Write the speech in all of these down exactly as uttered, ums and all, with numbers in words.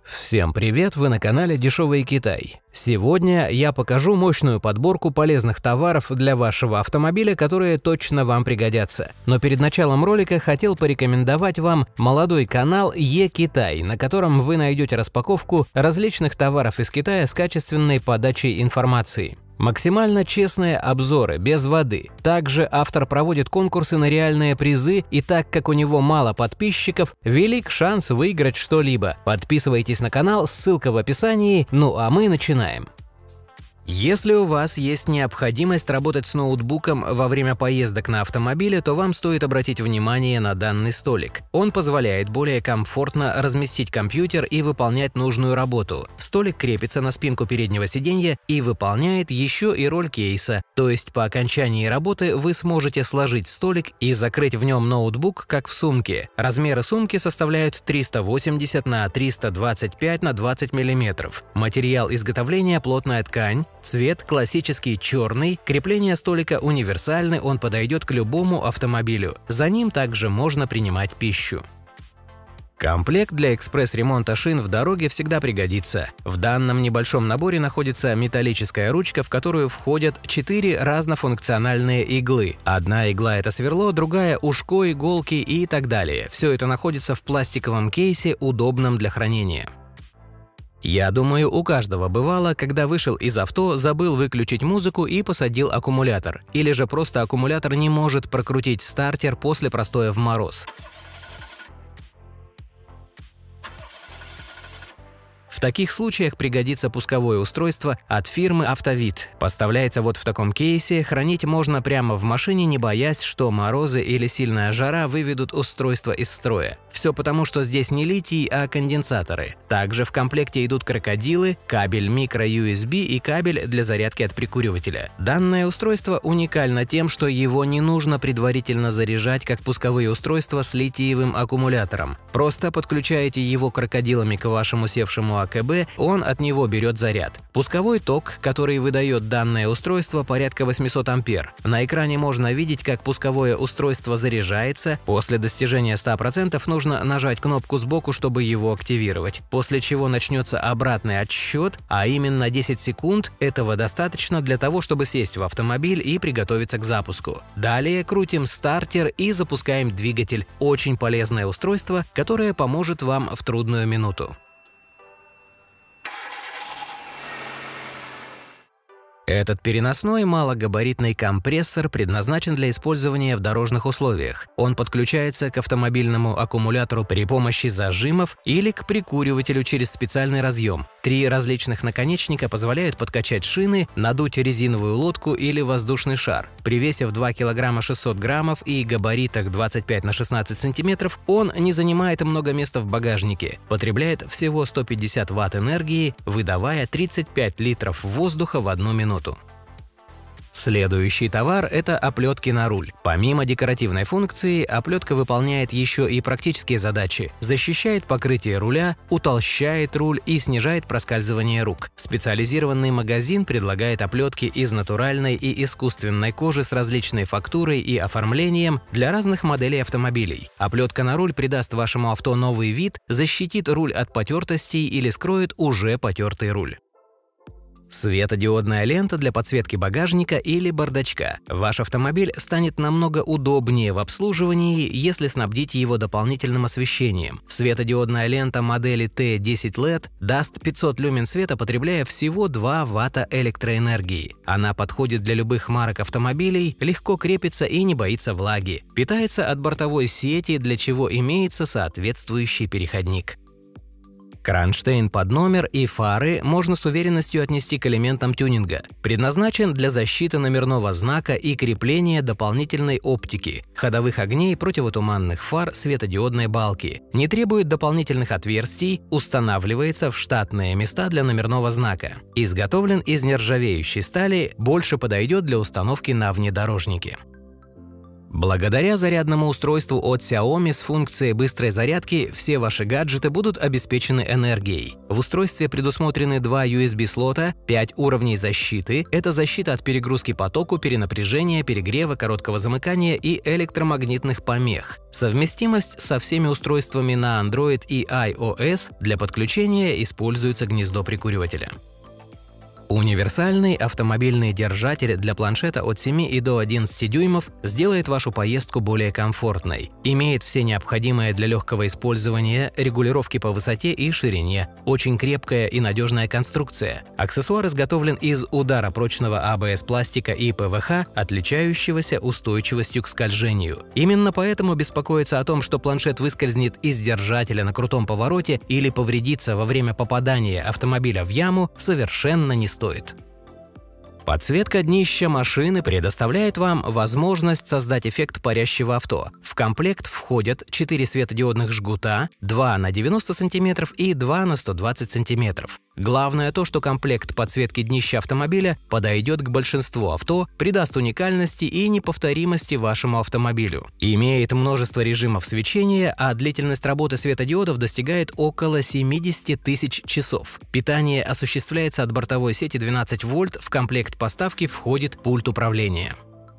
Всем привет, вы на канале Дешевый Китай. Сегодня я покажу мощную подборку полезных товаров для вашего автомобиля, которые точно вам пригодятся. Но перед началом ролика хотел порекомендовать вам молодой канал Е-Китай, на котором вы найдете распаковку различных товаров из Китая с качественной подачей информации. Максимально честные обзоры, без воды. Также автор проводит конкурсы на реальные призы, и так как у него мало подписчиков, велик шанс выиграть что-либо. Подписывайтесь на канал, ссылка в описании, ну а мы начинаем. Если у вас есть необходимость работать с ноутбуком во время поездок на автомобиле, то вам стоит обратить внимание на данный столик. Он позволяет более комфортно разместить компьютер и выполнять нужную работу. Столик крепится на спинку переднего сиденья и выполняет еще и роль кейса, то есть по окончании работы вы сможете сложить столик и закрыть в нем ноутбук, как в сумке. Размеры сумки составляют триста восемьдесят на триста двадцать пять на двадцать миллиметров. Материал изготовления – плотная ткань. Цвет классический черный, крепление столика универсальный, он подойдет к любому автомобилю. За ним также можно принимать пищу. Комплект для экспресс-ремонта шин в дороге всегда пригодится. В данном небольшом наборе находится металлическая ручка, в которую входят четыре разнофункциональные иглы. Одна игла – это сверло, другая – ушко, иголки и так далее. Все это находится в пластиковом кейсе, удобном для хранения. Я думаю, у каждого бывало, когда вышел из авто, забыл выключить музыку и посадил аккумулятор. Или же просто аккумулятор не может прокрутить стартер после простоя в мороз. В таких случаях пригодится пусковое устройство от фирмы Автовид. Поставляется вот в таком кейсе, хранить можно прямо в машине, не боясь, что морозы или сильная жара выведут устройство из строя. Все потому, что здесь не литий, а конденсаторы. Также в комплекте идут крокодилы, кабель микро-ю эс би и кабель для зарядки от прикуривателя. Данное устройство уникально тем, что его не нужно предварительно заряжать, как пусковые устройства с литиевым аккумулятором. Просто подключаете его крокодилами к вашему севшему АКБ, он от него берет заряд. Пусковой ток, который выдает данное устройство, порядка восьмисот ампер. На экране можно видеть, как пусковое устройство заряжается. После достижения ста процентов нужно нажать кнопку сбоку, чтобы его активировать. После чего начнется обратный отсчет, а именно десять секунд. Этого достаточно для того, чтобы сесть в автомобиль и приготовиться к запуску. Далее крутим стартер и запускаем двигатель. Очень полезное устройство, которое поможет вам в трудную минуту. Этот переносной малогабаритный компрессор предназначен для использования в дорожных условиях. Он подключается к автомобильному аккумулятору при помощи зажимов или к прикуривателю через специальный разъем. Три различных наконечника позволяют подкачать шины, надуть резиновую лодку или воздушный шар. При весе в два килограмма шестьсот граммов и габаритах двадцать пять на шестнадцать сантиметров он не занимает много места в багажнике, потребляет всего сто пятьдесят ватт энергии, выдавая тридцать пять литров воздуха в одну минуту. Следующий товар – это оплетки на руль. Помимо декоративной функции, оплетка выполняет еще и практические задачи. Защищает покрытие руля, утолщает руль и снижает проскальзывание рук. Специализированный магазин предлагает оплетки из натуральной и искусственной кожи с различной фактурой и оформлением для разных моделей автомобилей. Оплетка на руль придаст вашему авто новый вид, защитит руль от потертостей или скроет уже потертый руль. Светодиодная лента для подсветки багажника или бардачка. Ваш автомобиль станет намного удобнее в обслуживании, если снабдить его дополнительным освещением. Светодиодная лента модели Т десять лед даст пятьсот люмен света, потребляя всего два ватта электроэнергии. Она подходит для любых марок автомобилей, легко крепится и не боится влаги. Питается от бортовой сети, для чего имеется соответствующий переходник. Кронштейн под номер и фары можно с уверенностью отнести к элементам тюнинга. Предназначен для защиты номерного знака и крепления дополнительной оптики, ходовых огней, противотуманных фар, светодиодной балки. Не требует дополнительных отверстий, устанавливается в штатные места для номерного знака. Изготовлен из нержавеющей стали, больше подойдет для установки на внедорожнике. Благодаря зарядному устройству от Xiaomi с функцией быстрой зарядки все ваши гаджеты будут обеспечены энергией. В устройстве предусмотрены два ю эс би-слота, пять уровней защиты – это защита от перегрузки по току, перенапряжения, перегрева, короткого замыкания и электромагнитных помех. Совместимость со всеми устройствами на Android и iOS, для подключения используется гнездо прикуривателя. Универсальный автомобильный держатель для планшета от семи и до одиннадцати дюймов сделает вашу поездку более комфортной. Имеет все необходимое для легкого использования, регулировки по высоте и ширине, очень крепкая и надежная конструкция. Аксессуар изготовлен из ударопрочного а бэ эс-пластика и пэ вэ ха, отличающегося устойчивостью к скольжению. Именно поэтому беспокоиться о том, что планшет выскользнет из держателя на крутом повороте или повредится во время попадания автомобиля в яму, совершенно не стоит. стоит. Подсветка днища машины предоставляет вам возможность создать эффект парящего авто. В комплект входят четыре светодиодных жгута, два на девяносто сантиметров и два на сто двадцать сантиметров. Главное то, что комплект подсветки днища автомобиля подойдет к большинству авто, придаст уникальности и неповторимости вашему автомобилю. Имеет множество режимов свечения, а длительность работы светодиодов достигает около семидесяти тысяч часов. Питание осуществляется от бортовой сети двенадцать вольт, в комплект поставки входит пульт управления.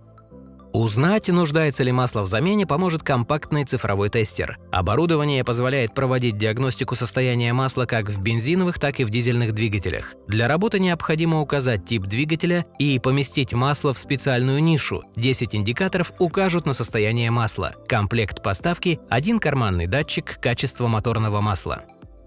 Узнать, нуждается ли масло в замене, поможет компактный цифровой тестер. Оборудование позволяет проводить диагностику состояния масла как в бензиновых, так и в дизельных двигателях. Для работы необходимо указать тип двигателя и поместить масло в специальную нишу. десять индикаторов укажут на состояние масла. Комплект поставки – один карманный датчик качества моторного масла.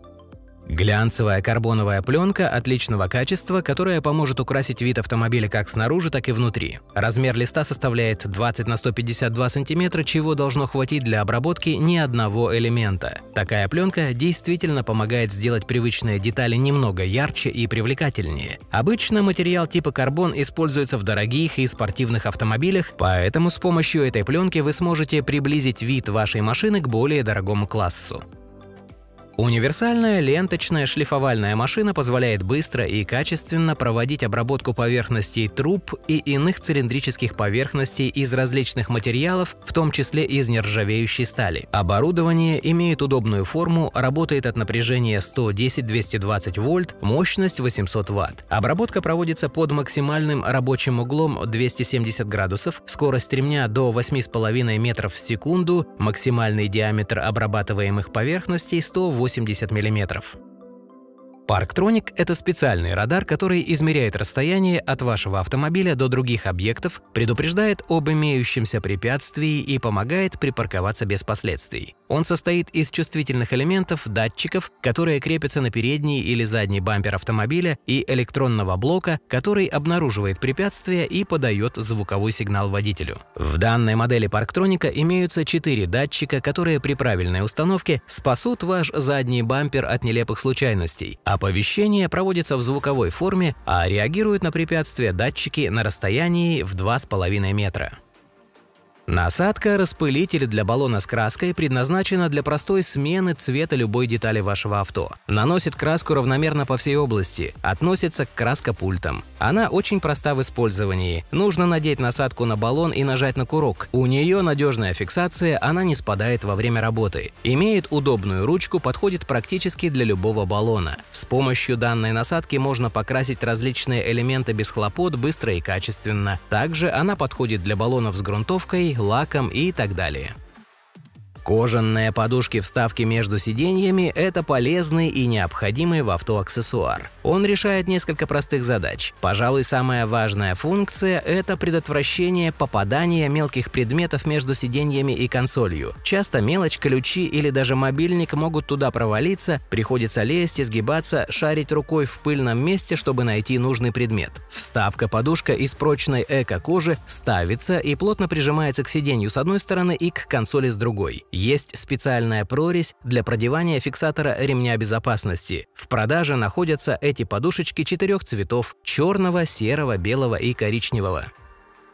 Глянцевая карбоновая пленка отличного качества, которая поможет украсить вид автомобиля как снаружи, так и внутри. Размер листа составляет двадцать на сто пятьдесят два сантиметра, чего должно хватить для обработки ни одного элемента. Такая пленка действительно помогает сделать привычные детали немного ярче и привлекательнее. Обычно материал типа карбон используется в дорогих и спортивных автомобилях, поэтому с помощью этой пленки вы сможете приблизить вид вашей машины к более дорогому классу. Универсальная ленточная шлифовальная машина позволяет быстро и качественно проводить обработку поверхностей труб и иных цилиндрических поверхностей из различных материалов, в том числе из нержавеющей стали. Оборудование имеет удобную форму, работает от напряжения сто десять — двести двадцать вольт, мощность восемьсот ватт. Обработка проводится под максимальным рабочим углом двести семьдесят градусов, скорость ремня до восьми с половиной метров в секунду, максимальный диаметр обрабатываемых поверхностей сто восемьдесят миллиметров. Парктроник – это специальный радар, который измеряет расстояние от вашего автомобиля до других объектов, предупреждает об имеющемся препятствии и помогает припарковаться без последствий. Он состоит из чувствительных элементов, датчиков, которые крепятся на передний или задний бампер автомобиля, и электронного блока, который обнаруживает препятствие и подает звуковой сигнал водителю. В данной модели парктроника имеются четыре датчика, которые при правильной установке спасут ваш задний бампер от нелепых случайностей. Оповещение проводится в звуковой форме, а реагируют на препятствия датчики на расстоянии в два с половиной метра. Насадка-распылитель для баллона с краской предназначена для простой смены цвета любой детали вашего авто. Наносит краску равномерно по всей области, относится к краскопультам. Она очень проста в использовании. Нужно надеть насадку на баллон и нажать на курок. У нее надежная фиксация, она не спадает во время работы. Имеет удобную ручку, подходит практически для любого баллона. С помощью данной насадки можно покрасить различные элементы без хлопот, быстро и качественно. Также она подходит для баллонов с грунтовкой, лаком и так далее. Кожаные подушки-вставки между сиденьями – это полезный и необходимый в авто аксессуар. Он решает несколько простых задач. Пожалуй, самая важная функция – это предотвращение попадания мелких предметов между сиденьями и консолью. Часто мелочь, ключи или даже мобильник могут туда провалиться, приходится лезть, изгибаться, шарить рукой в пыльном месте, чтобы найти нужный предмет. Вставка-подушка из прочной эко-кожи ставится и плотно прижимается к сиденью с одной стороны и к консоли с другой. Есть специальная прорезь для продевания фиксатора ремня безопасности. В продаже находятся эти подушечки четырех цветов – черного, серого, белого и коричневого.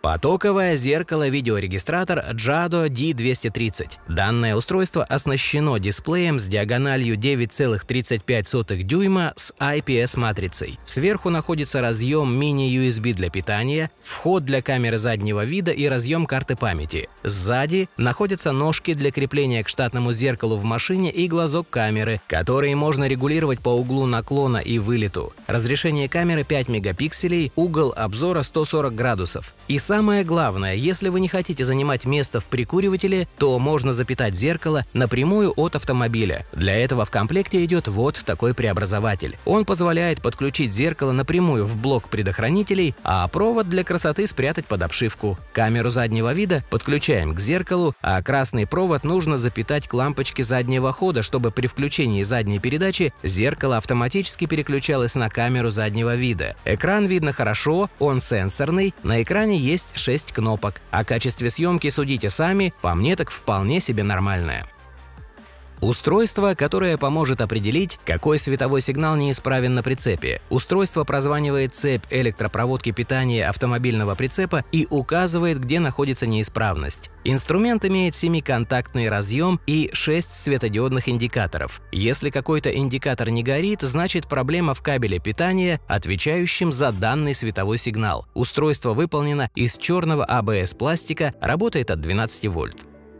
Потоковое зеркало-видеорегистратор Jado ди двести тридцать. Данное устройство оснащено дисплеем с диагональю девять целых тридцать пять сотых дюйма с ай пи эс-матрицей. Сверху находится разъем мини-ю эс би для питания, вход для камеры заднего вида и разъем карты памяти. Сзади находятся ножки для крепления к штатному зеркалу в машине и глазок камеры, которые можно регулировать по углу наклона и вылету. Разрешение камеры пять мегапикселей, угол обзора сто сорок градусов. И самое главное, если вы не хотите занимать место в прикуривателе, то можно запитать зеркало напрямую от автомобиля. Для этого в комплекте идет вот такой преобразователь. Он позволяет подключить зеркало напрямую в блок предохранителей, а провод для красоты спрятать под обшивку. Камеру заднего вида подключаем к зеркалу, а красный провод нужно запитать к лампочке заднего хода, чтобы при включении задней передачи зеркало автоматически переключалось на камеру заднего вида. Экран видно хорошо, он сенсорный, на экране есть шесть кнопок. О качестве съемки судите сами, по мне так вполне себе нормальное. Устройство, которое поможет определить, какой световой сигнал неисправен на прицепе. Устройство прозванивает цепь электропроводки питания автомобильного прицепа и указывает, где находится неисправность. Инструмент имеет семиконтактный разъем и шесть светодиодных индикаторов. Если какой-то индикатор не горит, значит проблема в кабеле питания, отвечающем за данный световой сигнал. Устройство выполнено из черного а бэ эс-пластика, работает от двенадцати вольт.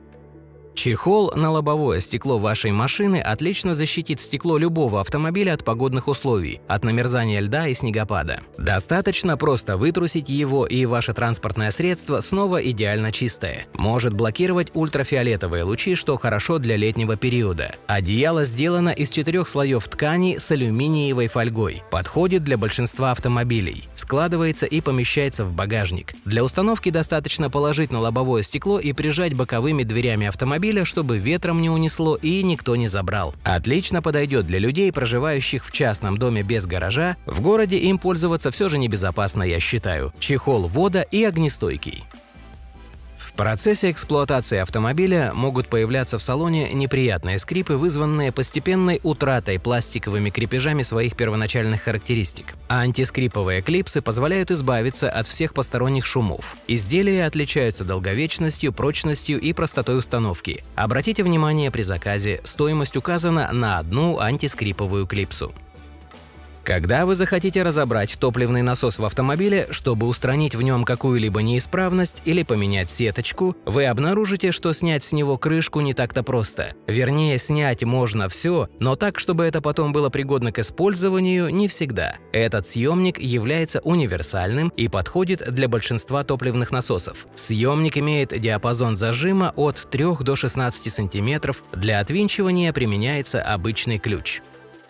Чехол на лобовое стекло вашей машины отлично защитит стекло любого автомобиля от погодных условий, от намерзания льда и снегопада. Достаточно просто вытрусить его, и ваше транспортное средство снова идеально чистое. Может блокировать ультрафиолетовые лучи, что хорошо для летнего периода. Одеяло сделано из четырех слоев ткани с алюминиевой фольгой. Подходит для большинства автомобилей. Складывается и помещается в багажник. Для установки достаточно положить на лобовое стекло и прижать боковыми дверями автомобиля, чтобы ветром не унесло и никто не забрал. Отлично подойдет для людей, проживающих в частном доме без гаража. В городе им пользоваться все же небезопасно, я считаю. Чехол водо- и огнестойкий. В процессе эксплуатации автомобиля могут появляться в салоне неприятные скрипы, вызванные постепенной утратой пластиковыми крепежами своих первоначальных характеристик. А антискриповые клипсы позволяют избавиться от всех посторонних шумов. Изделия отличаются долговечностью, прочностью и простотой установки. Обратите внимание при заказе, стоимость указана на одну антискриповую клипсу. Когда вы захотите разобрать топливный насос в автомобиле, чтобы устранить в нем какую-либо неисправность или поменять сеточку, вы обнаружите, что снять с него крышку не так-то просто. Вернее, снять можно все, но так, чтобы это потом было пригодно к использованию, не всегда. Этот съемник является универсальным и подходит для большинства топливных насосов. Съемник имеет диапазон зажима от трёх до шестнадцати сантиметров, для отвинчивания применяется обычный ключ.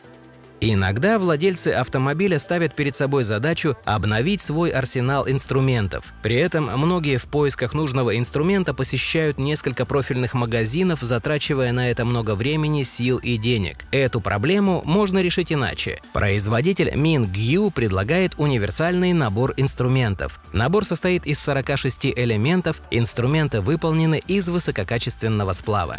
Иногда владельцы автомобиля ставят перед собой задачу обновить свой арсенал инструментов. При этом многие в поисках нужного инструмента посещают несколько профильных магазинов, затрачивая на это много времени, сил и денег. Эту проблему можно решить иначе. Производитель Mingyu предлагает универсальный набор инструментов. Набор состоит из сорока шести элементов, инструменты выполнены из высококачественного сплава.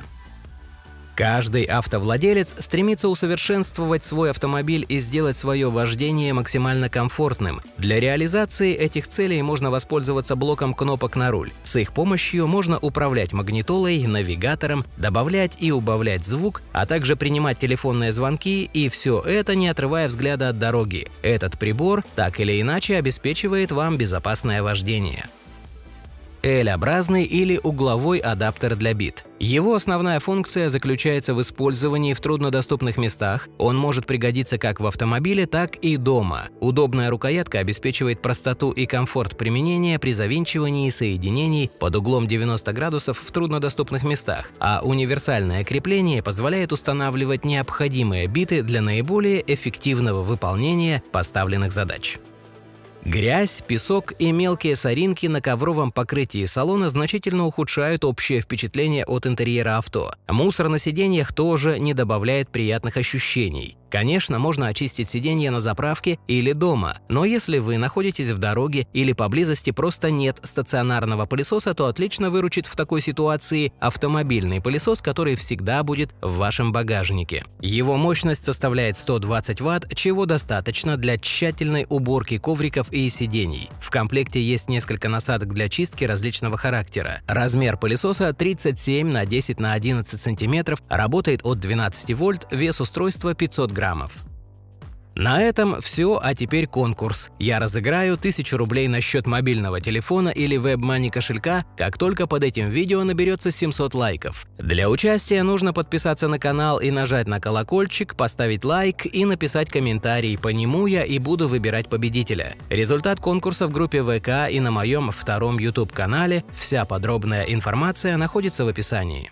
Каждый автовладелец стремится усовершенствовать свой автомобиль и сделать свое вождение максимально комфортным. Для реализации этих целей можно воспользоваться блоком кнопок на руль. С их помощью можно управлять магнитолой, навигатором, добавлять и убавлять звук, а также принимать телефонные звонки, и все это не отрывая взгляда от дороги. Этот прибор так или иначе обеспечивает вам безопасное вождение. L-образный или угловой адаптер для бит. Его основная функция заключается в использовании в труднодоступных местах. Он может пригодиться как в автомобиле, так и дома. Удобная рукоятка обеспечивает простоту и комфорт применения при завинчивании соединений под углом девяносто градусов в труднодоступных местах, а универсальное крепление позволяет устанавливать необходимые биты для наиболее эффективного выполнения поставленных задач. Грязь, песок и мелкие соринки на ковровом покрытии салона значительно ухудшают общее впечатление от интерьера авто. Мусор на сиденьях тоже не добавляет приятных ощущений. Конечно, можно очистить сиденье на заправке или дома, но если вы находитесь в дороге или поблизости просто нет стационарного пылесоса, то отлично выручит в такой ситуации автомобильный пылесос, который всегда будет в вашем багажнике. Его мощность составляет сто двадцать ватт, чего достаточно для тщательной уборки ковриков и сидений. В комплекте есть несколько насадок для чистки различного характера. Размер пылесоса тридцать семь на десять на одиннадцать сантиметров, работает от двенадцати вольт, вес устройства пятьсот граммов. На этом все, а теперь конкурс. Я разыграю тысячу рублей на счет мобильного телефона или WebMoney кошелька, как только под этим видео наберется семьсот лайков. Для участия нужно подписаться на канал и нажать на колокольчик, поставить лайк и написать комментарий. По нему я и буду выбирать победителя. Результат конкурса в группе ВК и на моем втором YouTube канале. Вся подробная информация находится в описании.